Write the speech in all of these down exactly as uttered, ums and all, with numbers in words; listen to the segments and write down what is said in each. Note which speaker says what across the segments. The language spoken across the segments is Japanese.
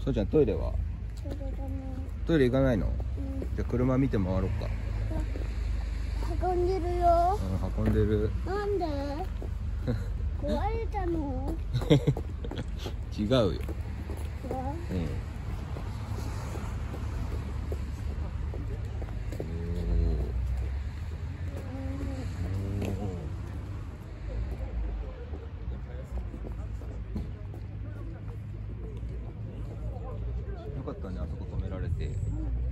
Speaker 1: そうちゃんトイレは？トイレ行かないの？うん、じゃあ車見て回ろうか。
Speaker 2: 運んでるよ。
Speaker 1: うん、運んでる。
Speaker 2: なんで？壊れたの？
Speaker 1: 違うよ。うん。よかったね、あそこ止められて。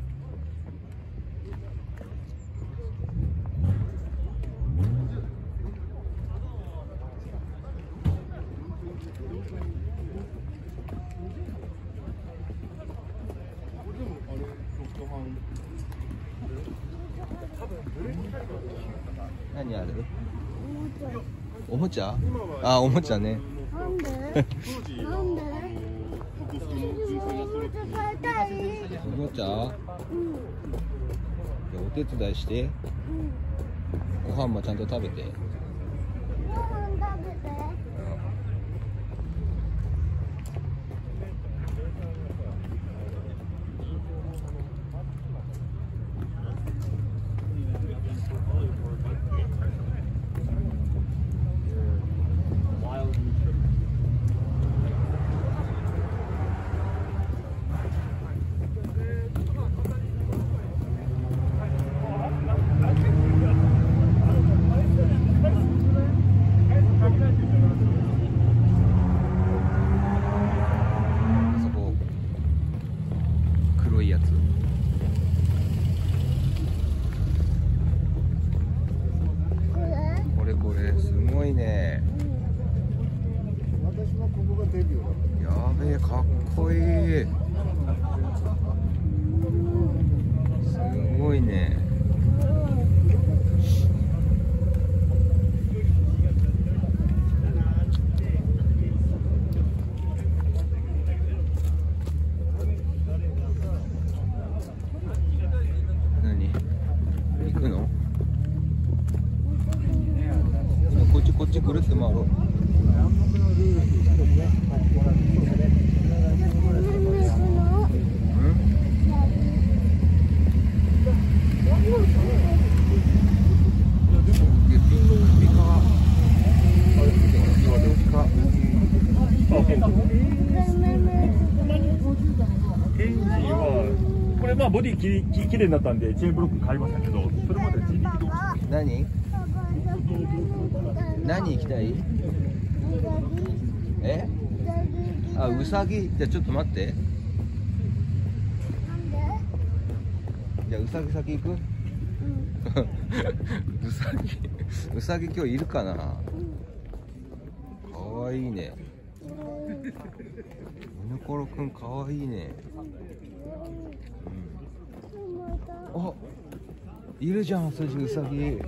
Speaker 1: 何ある？おもちゃ？あ、おもちゃね。
Speaker 2: なんで？なんで？
Speaker 1: おもちゃ？うん。じゃあお手伝いして。うん。ご飯もちゃんと食べて。
Speaker 2: ご飯食べて。
Speaker 1: やべえ、かっこいい。すごいね。何？行くの？こっちこっちぐるって回ろう。
Speaker 3: これまあボディきききれいになったんでチェーンブロック買いましたけど、それまで自力どうした？
Speaker 1: 何？何行きたい？え？あ、ウサギ。じゃあちょっと待って。じゃあウサギ先行く？うん、ウサギウサギ今日いるかな？かわいいね。ミノコロくんかわいいね。うん、あ、いるじゃん、それウサギ。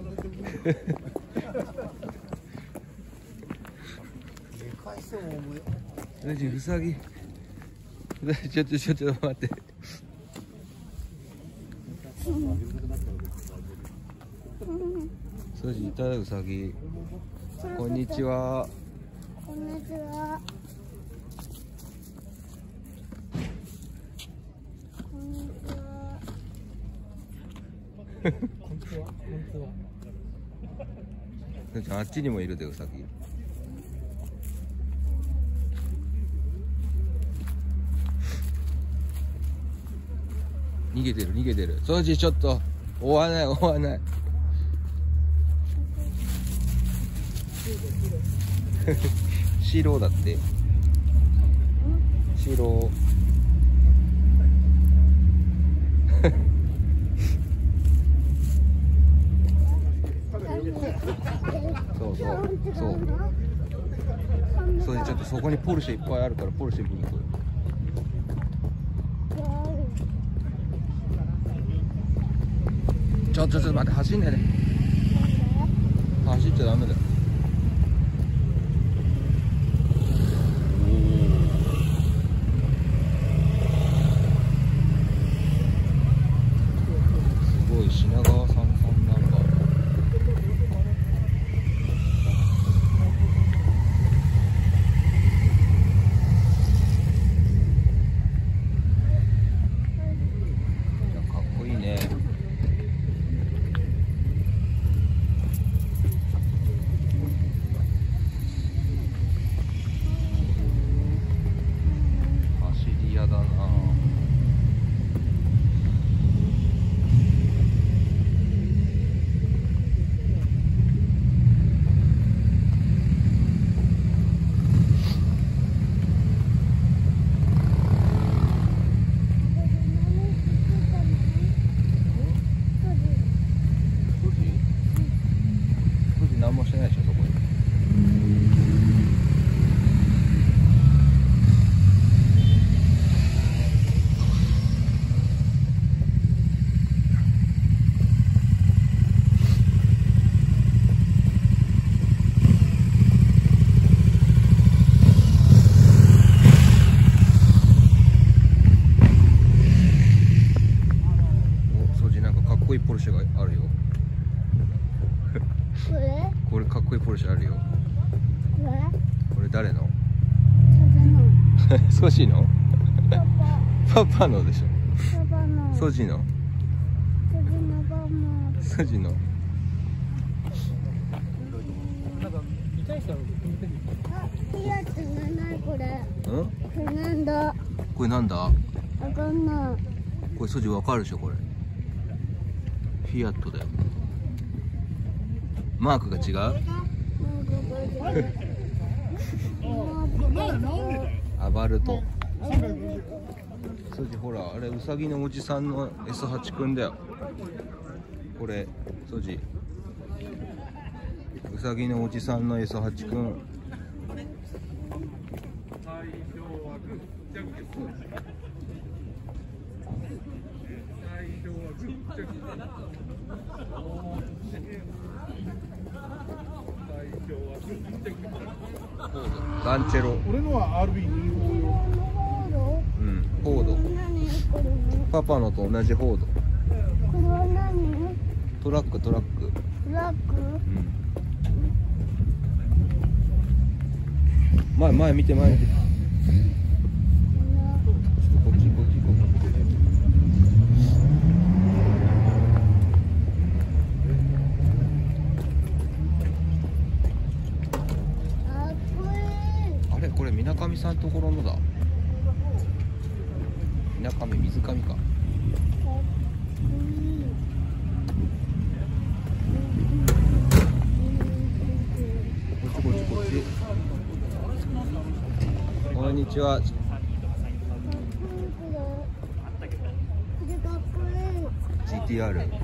Speaker 1: それウサギ。ちょっとちょっと待って。そうじいたウサギ。こんにちは。
Speaker 2: こんにちは。こんにちは。
Speaker 1: こんにちは。こんにちは。あっちにもいるでウサギ。逃げてる逃げてる。掃除ちょっと追わない追わない。白だって。白。そうそうそう。それちょっとそこにポルシェいっぱいあるからポルシェ見に行こう。ちょっとちょっと待って、走んないで。走っちゃダメだよ。すごい、品川さんさんナンバー。 かっこいいポルシェあるよ。
Speaker 2: これ
Speaker 1: これ誰の？
Speaker 2: パパの
Speaker 1: ソジの？
Speaker 2: パパ
Speaker 1: パパのでしょ。
Speaker 2: パパの
Speaker 1: ソジの？
Speaker 2: 次のパパ
Speaker 1: ソジの？
Speaker 2: あ、いいやつないこれ。
Speaker 1: うん？
Speaker 2: これなんだ。
Speaker 1: これなんだ？
Speaker 2: わかんない。
Speaker 1: これソジわかるでしょこれ。フィアットだよ。マークが違う？
Speaker 2: なんかこれ。
Speaker 1: アバルト。ソジほらあれウサギのおじさんの エスはち くんだよ。これソジ。ウサギのおじさんの エスはち くん。ランチェロ。
Speaker 3: 俺のは アールビーにじゅうご 用。
Speaker 1: うん、フォード。
Speaker 2: 何これね。
Speaker 1: パパのと同じフォード。
Speaker 2: これは何？
Speaker 1: トラックトラック。
Speaker 2: トラック？
Speaker 1: うん。前前見て前見て。こっちこっちこっち。あれこれ水上さんところのだ。水上水上か。こっちこっちこっち。こんにちは。ジーティーアール。
Speaker 2: かっ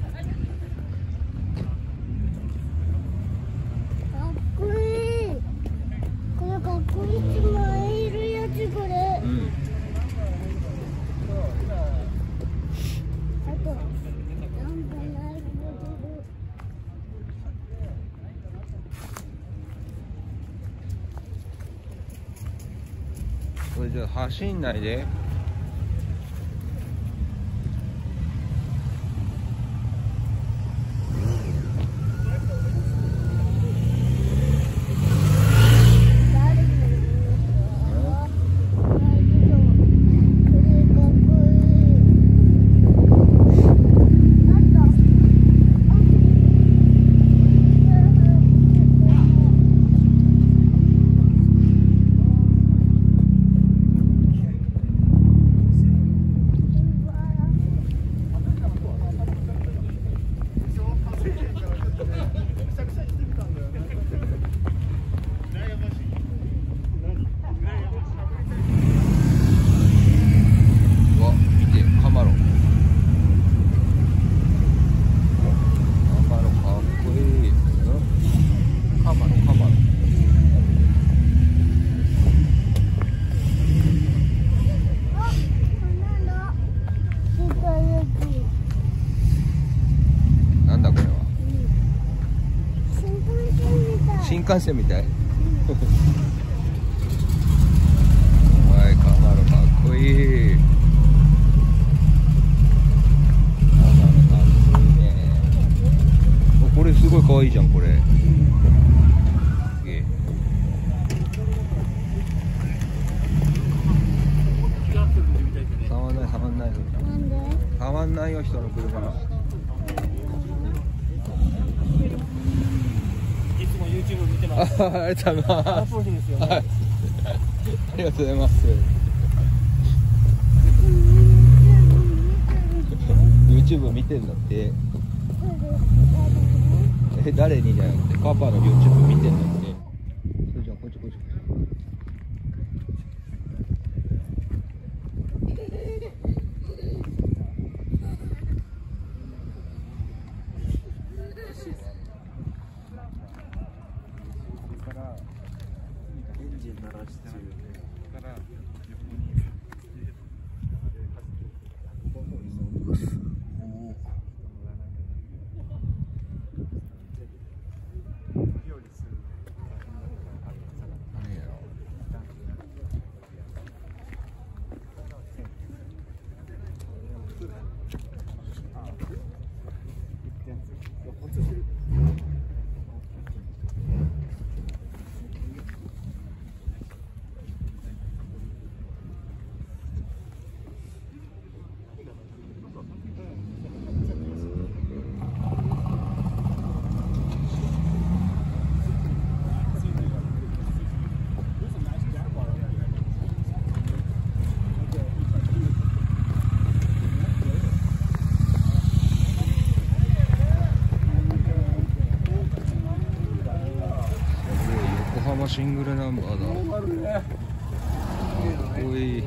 Speaker 2: こいい。これかっこいいつまいるやつこれ。
Speaker 1: うん。
Speaker 2: あとなんかないことる。
Speaker 1: これじゃあ走んないで。新幹線みたい。はい、カマロかっこいい。カマロかっこいいね。これすごい可愛いじゃんこれ。すげえ。触んない触んない。
Speaker 2: なんで？
Speaker 1: 触んないよ人の車。
Speaker 3: YouTube 見てます。
Speaker 1: あありがとうございます。
Speaker 3: あ
Speaker 1: りがとうございます。YouTube 見てんだって。え、誰にじゃなくてパパの YouTube 見てんだって。それじゃあこっちこっち。 ままシングルナンバーだ。かっこいい。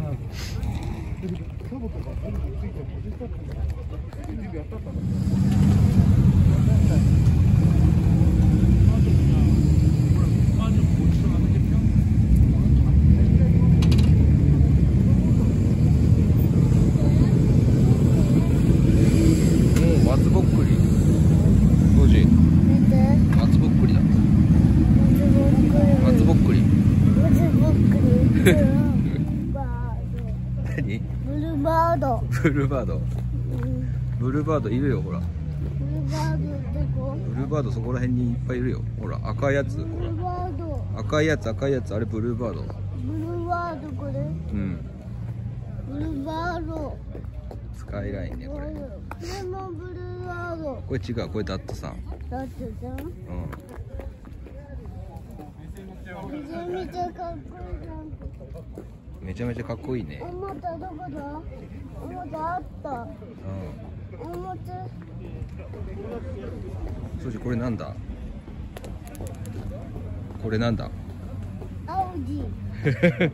Speaker 1: 松ぼっくり。当時。松ぼっくりだ。松ぼっくり。
Speaker 2: 松ぼっくり。
Speaker 1: 何？
Speaker 2: ブルーバード。
Speaker 1: ブルーバード。ブルーバードいるよ、ほら。
Speaker 2: ブルーバードどこ？
Speaker 1: ブルーバードそこら辺にいっぱいいるよ。ほら、赤いやつ。ほ
Speaker 2: ブルーバード。
Speaker 1: ら。赤いやつ、赤いやつ、あれブルーバード。
Speaker 2: ブルーバードこれ。
Speaker 1: うん。
Speaker 2: ブルーバード。
Speaker 1: スカイラインね、これ。
Speaker 2: これもブルーバード。
Speaker 1: これ違う、これダットさん。
Speaker 2: だってじゃん。
Speaker 1: うん。
Speaker 2: めちゃめちゃかっこいいじゃん。
Speaker 1: めちゃめちゃかっこいいね。
Speaker 2: おもちゃどこだ？おもちゃあった。
Speaker 1: うん。
Speaker 2: おもちゃ。
Speaker 1: そうじ、これなんだ？これなんだ？
Speaker 2: アウディ。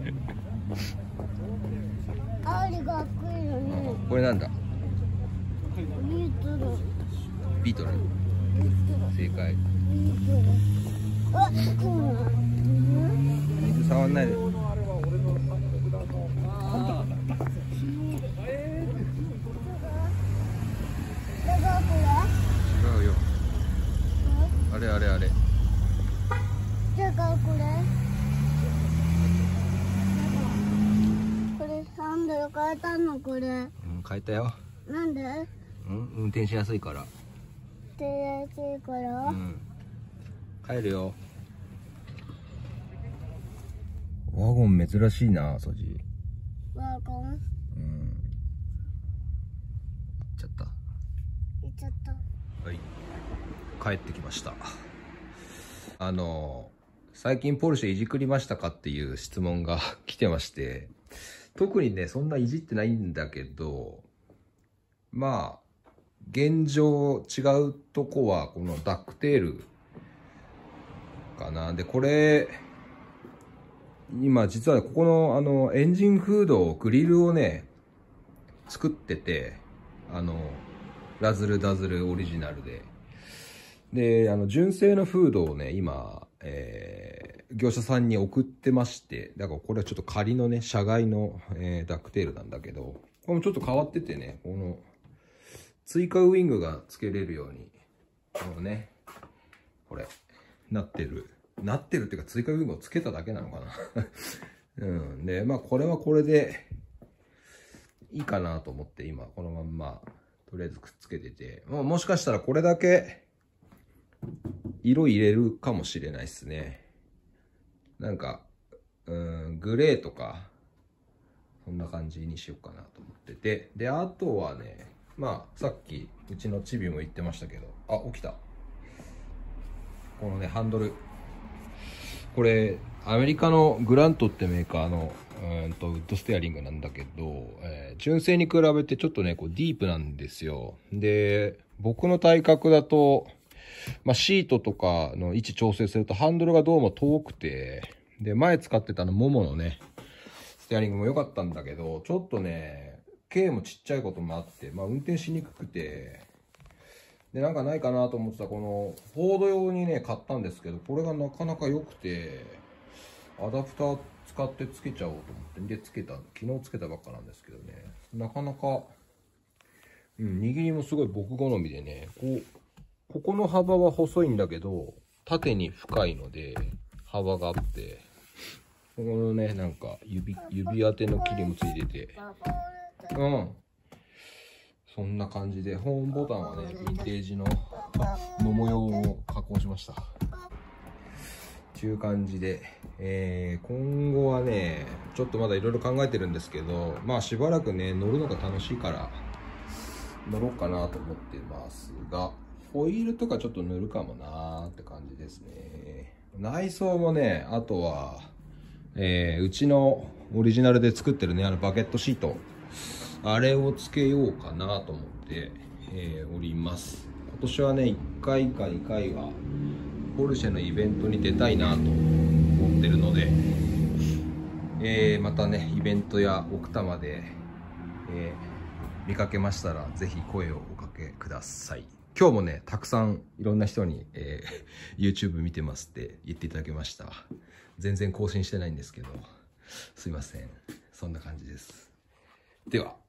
Speaker 2: アウディかっこいいよね。
Speaker 1: これなんだ？
Speaker 2: ビートル。
Speaker 1: ビートル。
Speaker 2: ビートル。
Speaker 1: 正解。
Speaker 2: ビートル。あ、そうなの？
Speaker 1: 水触んないで。違うよ。あれあれあれ。
Speaker 2: じゃあこれ。これハンドル変えたのこれ。
Speaker 1: うん、変えたよ。
Speaker 2: なんで？
Speaker 1: うん、運転しやすいから。
Speaker 2: 手やすいから。
Speaker 1: うん。帰るよ。ワゴン珍しいな、ソジ。
Speaker 2: ワゴン。
Speaker 1: うん。行っちゃった。
Speaker 2: 行っちゃった。
Speaker 1: はい。帰ってきました。あの、最近ポルシェいじくりましたかっていう質問が来てまして、特にね、そんないじってないんだけど、まあ、現状違うとこはこのダックテールかな。で、これ、今実はここのあのエンジンフード、グリルをね、作ってて、あの、ラズルダズルオリジナルで。で、あの、純正のフードをね、今、えー、業者さんに送ってまして、だからこれはちょっと仮のね、社外の、えー、ダックテールなんだけど、これもちょっと変わっててね、この、追加ウィングが付けれるように、このね、これ、なってる。なってるっていうか追加ウィングを付けただけなのかな。うん。で、まあこれはこれで、いいかなと思って今、このまんま、とりあえずくっつけてて、もうもしかしたらこれだけ、色入れるかもしれないですね。なんか、うん、グレーとか、そんな感じにしようかなと思ってて。で、あとはね、まあ、さっき、うちのチビも言ってましたけど、あ、起きた。このね、ハンドル。これ、アメリカのグラントってメーカーの、うんと、ウッドステアリングなんだけど、えー、純正に比べてちょっとね、こう、ディープなんですよ。で、僕の体格だと、まあ、シートとかの位置調整するとハンドルがどうも遠くて、で、前使ってたのモモのね、ステアリングも良かったんだけど、ちょっとね、径もちっちゃいこともあって、まあ、運転しにくくて、で、なんかないかなと思ってた、この、フォード用にね、買ったんですけど、これがなかなか良くて、アダプター使ってつけちゃおうと思って、で、つけた、昨日つけたばっかなんですけどね、なかなか、うん、握りもすごい僕好みでね、こう、ここの幅は細いんだけど、縦に深いので、幅があって、ここのね、なんか指、指当ての切りもついてて、うん。そんな感じで、ホームボタンはね、ヴィンテージの、の模様を加工しました。っていう感じで、えー、今後はね、ちょっとまだいろいろ考えてるんですけど、まあしばらくね、乗るのが楽しいから、乗ろうかなと思ってますが、ホイールとかちょっと塗るかもなーって感じですね。内装もね、あとは、えー、うちのオリジナルで作ってるね、あのバケットシート。あれをつけようかなと思って、えー、おります。今年はね、いっかいかにかいは、 ポルシェのイベントに出たいなと思ってるので、えー、またねイベントや奥多摩で、えー、見かけましたらぜひ声をおかけください。今日もねたくさんいろんな人に、えー、YouTube 見てますって言っていただけました。全然更新してないんですけど、すいません。そんな感じです。では。